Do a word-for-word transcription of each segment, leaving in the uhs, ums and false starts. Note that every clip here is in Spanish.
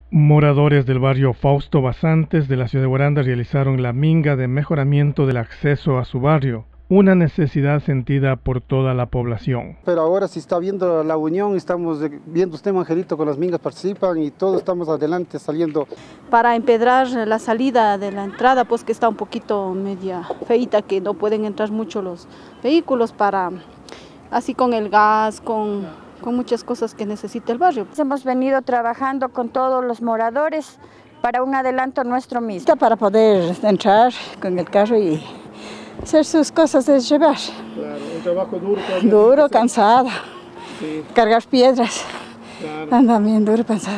Moradores del barrio Fausto Basantes de la ciudad de Guaranda realizaron la minga de mejoramiento del acceso a su barrio, una necesidad sentida por toda la población. Pero ahora si está viendo la unión, estamos viendo usted, Angelito, con las mingas participan y todos estamos adelante saliendo. Para empedrar la salida de la entrada, pues que está un poquito media feita, que no pueden entrar mucho los vehículos, para así con el gas, con... con muchas cosas que necesita el barrio. Hemos venido trabajando con todos los moradores para un adelanto nuestro mismo. Para poder entrar con el carro y hacer sus cosas de llevar. Claro, un trabajo duro. Duro, cansado, sí. Cargar piedras, claro. Anda bien duro, cansado.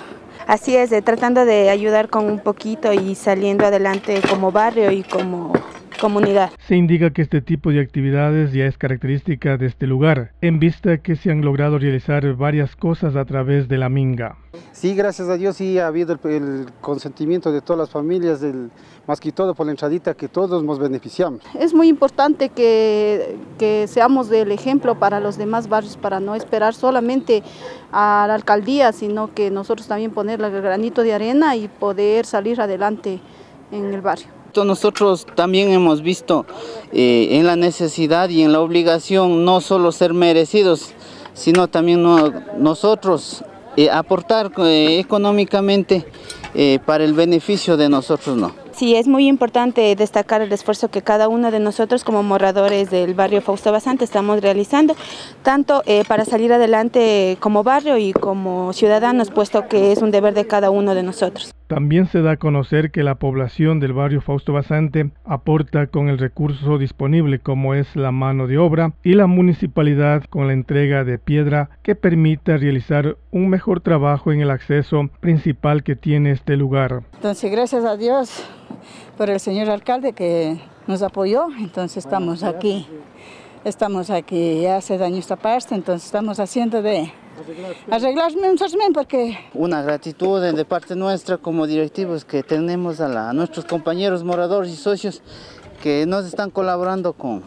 Así es, de, tratando de ayudar con un poquito y saliendo adelante como barrio y como comunidad. Se indica que este tipo de actividades ya es característica de este lugar, en vista que se han logrado realizar varias cosas a través de la minga. Sí, gracias a Dios sí ha habido el, el consentimiento de todas las familias, del, más que todo por la entradita, que todos nos beneficiamos. Es muy importante que, que seamos el ejemplo para los demás barrios, para no esperar solamente a la alcaldía, sino que nosotros también poner el granito de arena y poder salir adelante en el barrio. Nosotros también hemos visto eh, en la necesidad y en la obligación no solo ser merecidos, sino también no, nosotros eh, aportar eh, económicamente eh, para el beneficio de nosotros, ¿no? Sí, es muy importante destacar el esfuerzo que cada uno de nosotros como moradores del barrio Fausto Basantes estamos realizando, tanto eh, para salir adelante como barrio y como ciudadanos, puesto que es un deber de cada uno de nosotros. También se da a conocer que la población del barrio Fausto Basante aporta con el recurso disponible, como es la mano de obra, y la municipalidad con la entrega de piedra que permita realizar un mejor trabajo en el acceso principal que tiene este lugar. Entonces, gracias a Dios por el señor alcalde que nos apoyó, entonces estamos aquí, estamos aquí, ya hace daño esta parte, entonces estamos haciendo de arreglarme un sasmen porque... Una gratitud de parte nuestra como directivos que tenemos a, la, a nuestros compañeros moradores y socios que nos están colaborando con,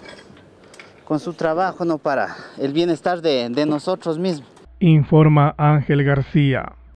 con su trabajo, ¿no? Para el bienestar de, de nosotros mismos. Informa Ángel García.